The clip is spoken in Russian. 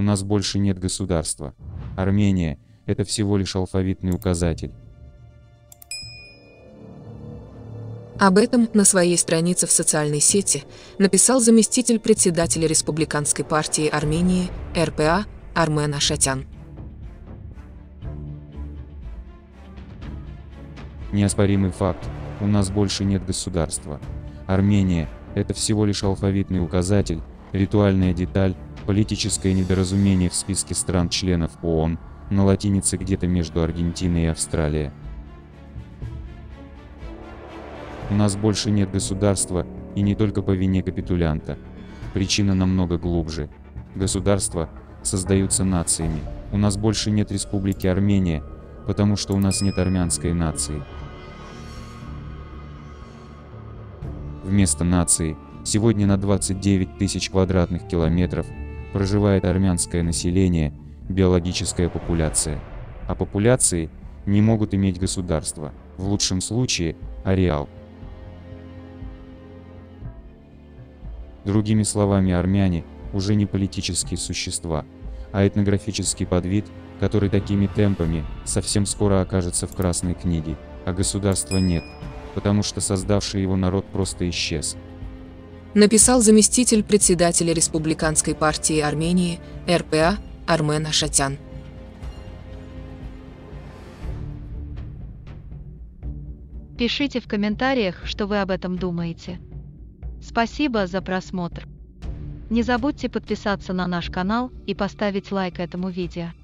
У нас больше нет государства. Армения – это всего лишь алфавитный указатель. Об этом на своей странице в социальной сети написал заместитель председателя Республиканской партии Армении РПА Армен Ашатян. Неоспоримый факт – у нас больше нет государства. Армения – это всего лишь алфавитный указатель, ритуальная деталь, политическое недоразумение в списке стран-членов ООН, на латинице где-то между Аргентиной и Австралией. У нас больше нет государства, и не только по вине капитулянта. Причина намного глубже. Государства создаются нациями. У нас больше нет Республики Армения, потому что у нас нет армянской нации. Вместо нации сегодня на 29 тысяч квадратных километров проживает армянское население, биологическая популяция. А популяции не могут иметь государство, в лучшем случае – ареал. Другими словами, армяне уже не политические существа, а этнографический подвид, который такими темпами совсем скоро окажется в Красной книге, а государства нет, потому что создавший его народ просто исчез. Написал заместитель председателя Республиканской партии Армении РПА Армен Ашатян. Пишите в комментариях, что вы об этом думаете. Спасибо за просмотр. Не забудьте подписаться на наш канал и поставить лайк этому видео.